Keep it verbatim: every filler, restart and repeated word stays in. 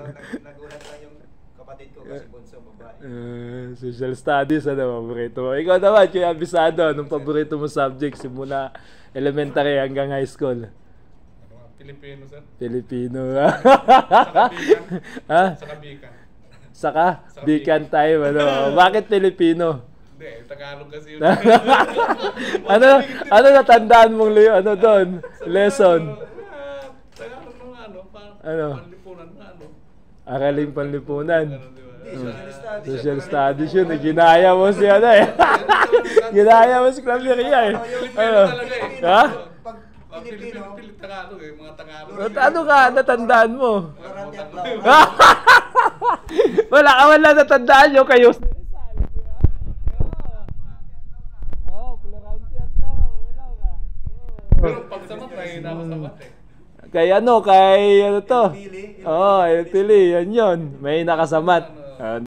Nagulat lang yung kapatid ko kasi bunso, babae. Uh, social studies, ano, paborito mo? Ikaw naman, Kuya Abisado, anong paborito mo subject simula elementary hanggang high school? Pilipino, sir. Pilipino. Saka bikan. Ha? Saka bikan. Saka? Saka Bikan time, ano? Bakit Pilipino? Hindi, Tagalog kasi yun. ano, ano natandaan mong li- ano doon? Lesson? Ah, Tagalog ng ano, pa- Ano? panlipunan na ano. Araling panlipunan. Ganun, di ba? Social studies. Social studies yun. eh. Ginaya mo si ano eh. Ginaya mo si Claveria eh. Ano? Talaga eh. Ha? Pag Ah, Pilipino, Pilipino, Tagalog eh, mga Tagalog. Ano ka? Natandaan mo? marami at lahat. Wala ka wala natandaan nyo kayo. Pero pag samat, mahina ako samat eh. Kay ano, kay ano to? Pili. Oo, oh, El Pili, yan yun. May nakasamat. Ah,